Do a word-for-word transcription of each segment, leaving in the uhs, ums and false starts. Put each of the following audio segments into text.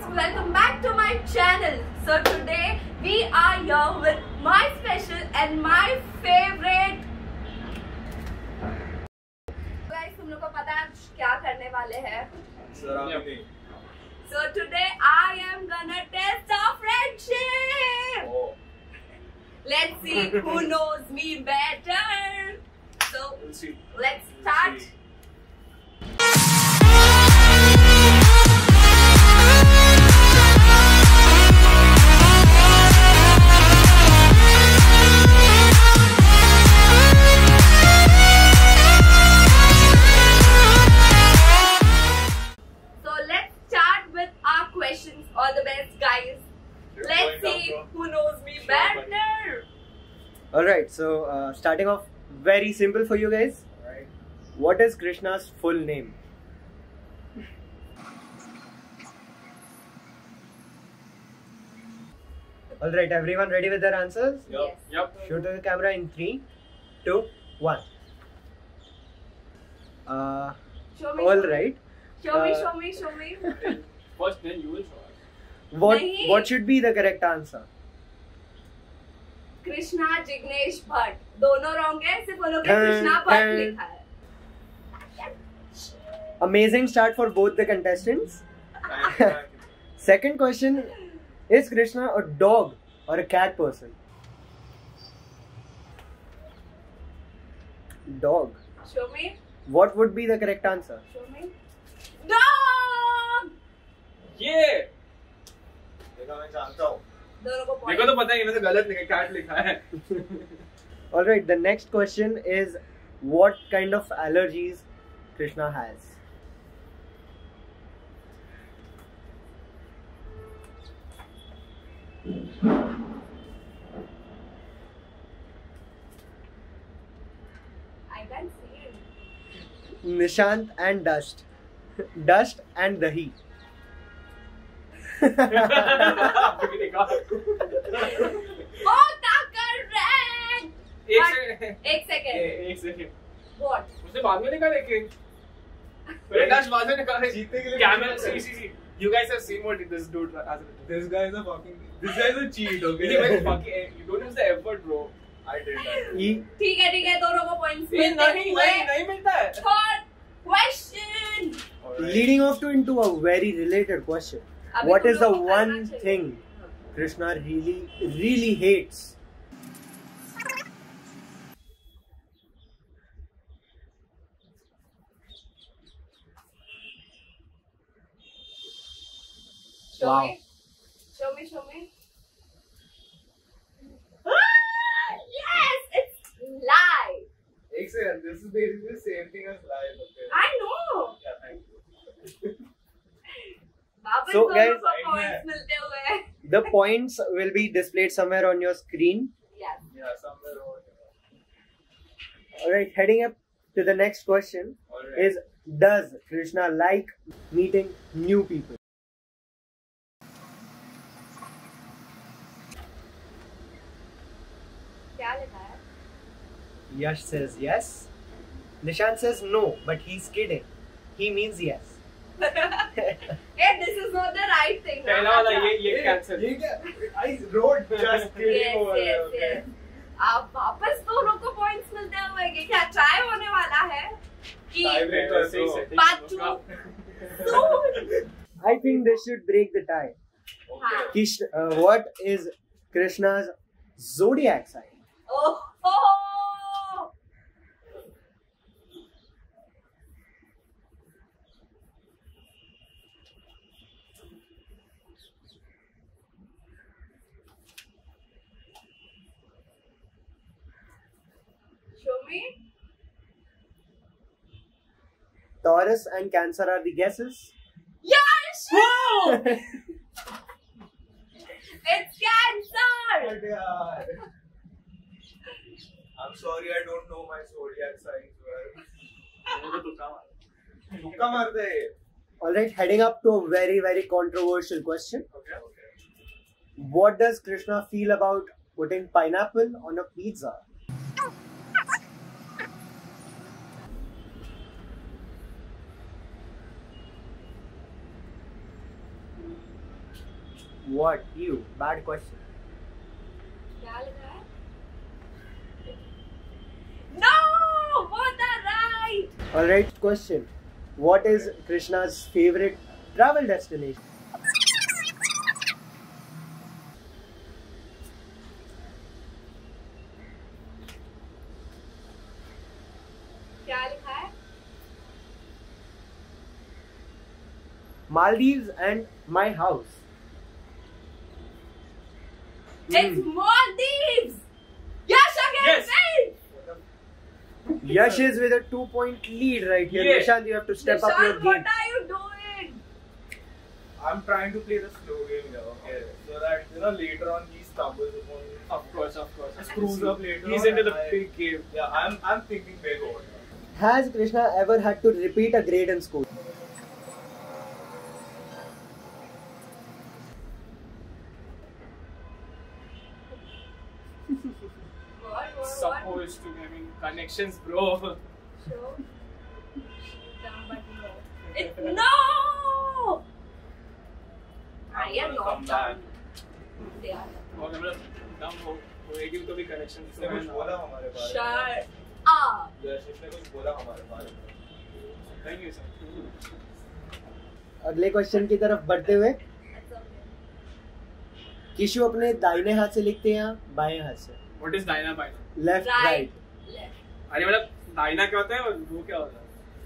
guys, welcome back to my channel. So today we are here with my special and my favorite. Guys, तुम लोग को पता है क्या करने वाले हैं? So today I am gonna test our friendship. Oh. Let's see who knows me better. So we'll see. Let's start. We'll see. All the best, guys. You're Let's see down, who knows me sure, better. Alright, so uh, starting off very simple for you guys. Alright. What is Krishna's full name? Alright, everyone ready with their answers? Yep. Yes. Yep. Shoot to the camera in three, two, one. Uh, show me. All right. Show uh, me, show me, show me. First, then you will show us. What Nahi. What should be the correct answer? Krishna Jignesh Bhatt. दोनों wrong है, सिर्फ उन्होंने Krishna Bhatt लिखा है. Amazing start for both the contestants. Second question: is Krishna a dog or a cat person? Dog. Show me. What would be the correct answer? Show me. Dog. Yeah. देखो तो पता है इन्होंने गलत लिखा cat लिखा है. All right, the next question is what kind of allergies Krishna has? I can't see it. Nishant and Dust. Dust and Dahi. Both are correct. एक सेकंड. एक सेकंड. एक सेकंड. What? उसने बाद में निकाला लेकिन. मेरे दाश बाद में निकाला. जीतने के लिए. Camera. See, see, see. You guys have seen what this dude has. This guy is a fucking. This guy is a cheat. Okay. He like fucking. You don't use the effort, bro. I did that. ठीक है ठीक है दोनों को points मिलते हैं. नहीं नहीं नहीं मिलता है. Third question. Leading off to into a very related question. What is the one thing Krishna really, really hates? Show wow. me. Show me, show me. Ah, yes, it's live. Excellent. This is basically the same thing as live. Okay. I know. Yeah, thank you. So guys, points the points will be displayed somewhere on your screen. Yeah. Yeah, somewhere over here. Alright, heading up to the next question right. is, does Krishna like meeting new people? क्या लिखा है? Yash says yes. Nishant says no, but he's kidding. He means yes. Hey, this is not the right thing. पहला वाला ये ये cancel. ये क्या? I wrote just kidding yes, over yes, there. Okay. Yes. अब वापस दोनों को points मिलते हुए ये क्या try होने वाला है? कि part two soon. I think they should break the tie. Okay. Kish, uh, what is Krishna's zodiac sign? Oh, oh. Show me. Taurus and Cancer are the guesses. Yes! Wow! It's Cancer! But yeah. I'm sorry, I don't know my zodiac signs well. Alright, heading up to a very, very controversial question. Okay, okay. What does Krishna feel about putting pineapple on a pizza? What? You? Bad question. क्या लिखा है? No, both are right. Alright, question. What is Krishna's favorite travel destination? क्या लिखा है? Maldives and my house. It's Maldives. Yash again, Yes. right? Yash is with a two-point lead right here. Yeah. Nishant, you have to step up your Nishant, game. what are you doing? I'm trying to play the slow game here, okay? So that, you know, later on he stumbles upon, Of course, of course. screws up later He's on. into the and I- big game. Yeah, I'm, I'm thinking big over here. Has Krishna ever had to repeat a grade in school? What? What? What? Supposed to, I mean, connections, bro. Show. Dumb but no. It's no. I am I'm gonna not come back. dumb. They are. और मतलब dumb हो होएगी तो भी connection इसने कुछ बोला हमारे बारे में? Shut up. यश, इसने कुछ बोला हमारे बारे में? Thank you, sir. अगले क्वेश्चन की तरफ बढ़ते हुए, That's okay. किशु अपने दाहिने हाथ से लिखते हैं या बाएं हाथ से? What is Dyna by? Left Right. Right. Left. अरे मतलब Dyna क्या होता है और वो क्या होता है?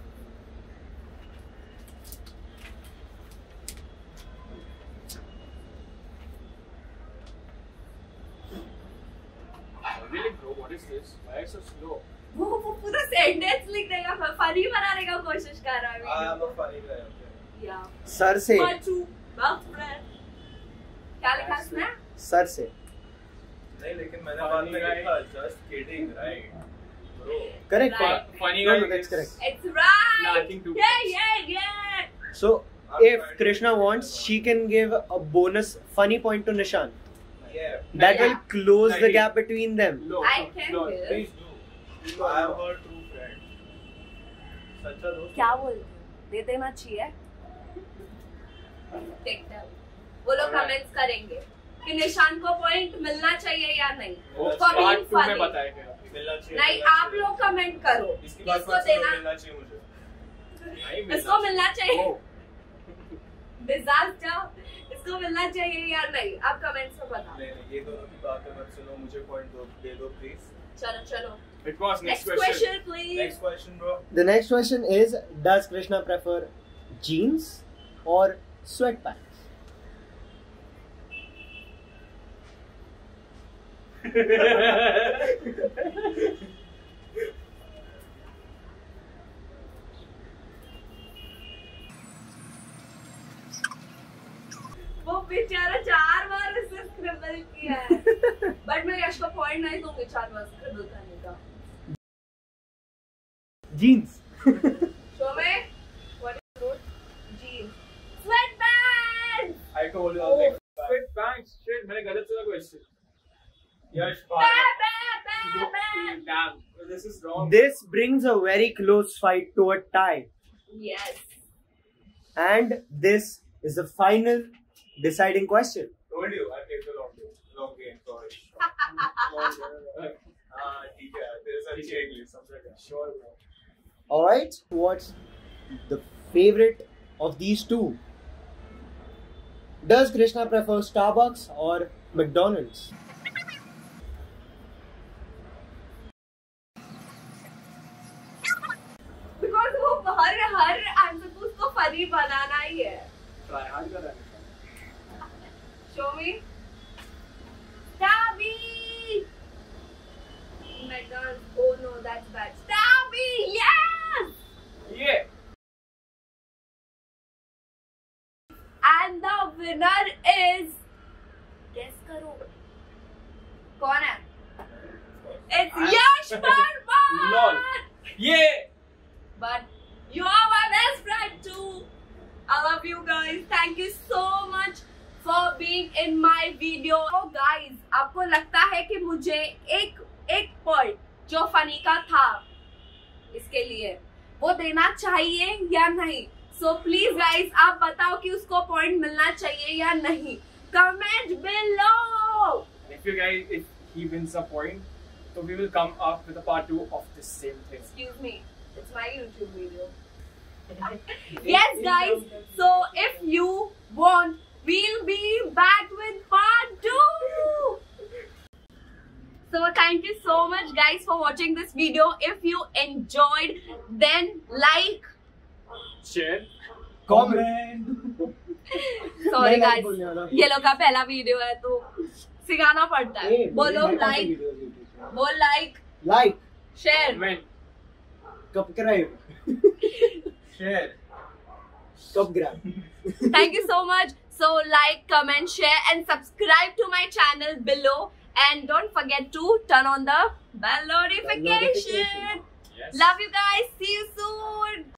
Really, bro? What is this? Why is it so slow? वो वो पूरा सेंटेंस लिख देगा, फनी बनाने का कोशिश कर रहा है I am video. a funny guy, okay? Yeah. Sir से. Machu, best friend. क्या लिखा इसमें? सर से. नहीं, लेकिन मैंने Funny बाद में guy. लिखा, just kidding, right? Bro. Correct. Right. Funny No, guy no, that's is- correct. It's right. Lacking two Yeah, points. yeah, yeah. So, I'm if trying to- Krishna wants, she can give a bonus funny point to Nishant. Yeah. That Yeah. will close the Nahi. gap between them. No, I no, can no. give. Please do. I am her true friend. सच्चा दोस्त. क्या बोलते हो? दे देना चाहिए. Take them. वो लोग Alright. Comments करेंगे कि निशान को पॉइंट मिलना चाहिए या नहीं. वो For being part two में funny. बताएगा. मिलना चाहिए. नहीं, मिलना आप चाहिए. लोग कमेंट करो. इसकी बात किसको पर सुनो, देना? मिलना चाहिए मुझे. नहीं मिलना इसको मिलना चाहिए. Oh. डिजास्टर. इसको मिलना चाहिए या नहीं? आप कमेंट्स में बताओ. नहीं नहीं, ये दोनों की बातें मत सुनो, मुझे पॉइंट दो, दे दो प्लीज. चलो चलो. It was next, Next question, please. Next question bro. The next question is, does Krishna prefer jeans or sweatpants? वो बेचारा चार बार इसने स्क्रिबल किया है. बट मैं यश को पॉइंट नहीं दूंगी चार बार स्क्रिबल करने का. Jeans. Show me. What is root? Jeans. Sweatpants. I told you all next. Wait, thanks. Shit, मैंने गलत सुना question. यश Ba, बात. ba, ba, ba. Damn, this is wrong. This brings a very close fight to a tie. Yes. And this is the final deciding question. Told you, I played the long game. Long game, sorry. हाँ ठीक है, तेरे साथ खेल ली, समझेगा. Sure, bro. Alright, what's the favorite of these two? Does Krishna prefer Starbucks or McDonald's? Because वो हर हर answer को उसको फनी बनाना ही है. Try hard कर रहा है. Show me. Stabby. McDonald's. Oh no, that's bad. Stabby. Yes. Yeah. And the winner is. Guess करो. कौन है? It's I'm- Yash Parmar. Lol. Yeah. But you're my best friend too. I love you guys. Thank you so much for being in my video. So guys, आपको लगता है कि मुझे एक एक पॉइंट जो फनी का था इसके लिए वो देना चाहिए या नहीं? So please guys, आप बताओ कि उसको पॉइंट मिलना चाहिए या नहीं. comment below. If you guys, if he wins a point, so we will come up with a part two of the same thing. Excuse me, it's my YouTube video. Yes, guys. So if you want, we'll be back with part two. So thank you so much, guys, for watching this video. If you enjoyed, then like, Share, comment. Sorry guys, ये लोग का पहला video है तो सिखाना पड़ता है. बोलो like, बोल like, like, share, comment. subscribe, Share. subscribe. Thank you so much. So like, comment, share and subscribe to my channel below. And don't forget to turn on the bell notification. Notification. Yes. Love you guys. See you soon.